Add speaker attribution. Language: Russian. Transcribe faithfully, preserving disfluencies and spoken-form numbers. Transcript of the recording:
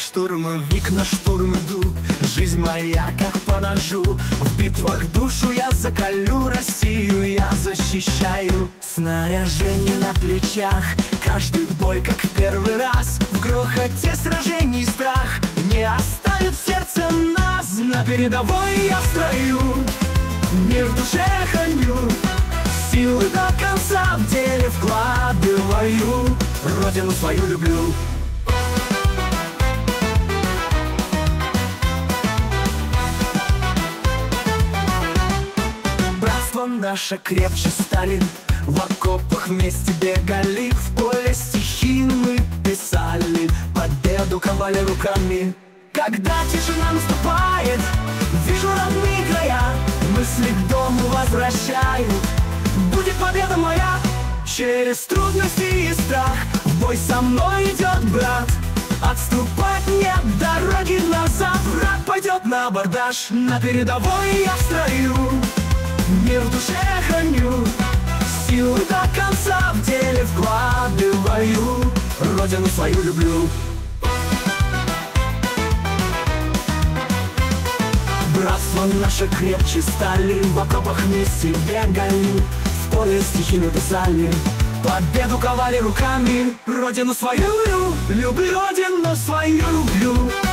Speaker 1: штурмовик, на штурм иду. Жизнь моя как по ножу, в битвах душу я закалю, Россию я защищаю. Снаряжение на плечах, каждый бой как в первый раз. В грохоте сражений страх не оставит сердце нас. На передовой я строю, мир в душе храню, силы до конца в деле вкладываю, родину свою люблю. Братство наше крепче стали, в окопах вместе бегали, в поле стихи мы писали, победу ковали руками. Когда тишина наступает, вижу родные края, мысли к дому возвращают. Будет победа моя, через трудности и страх, в бой со мной идет брат. Отступать нет дороги назад, враг пойдет на абордаж. На передовой я в строю, мир в душе храню, силы до конца в деле вкладываю, родину свою люблю. Братство наше крепче стали, в окопах вместе бегали, в поле стихи написали, победу ковали руками, родину свою люблю, люблю родину свою люблю.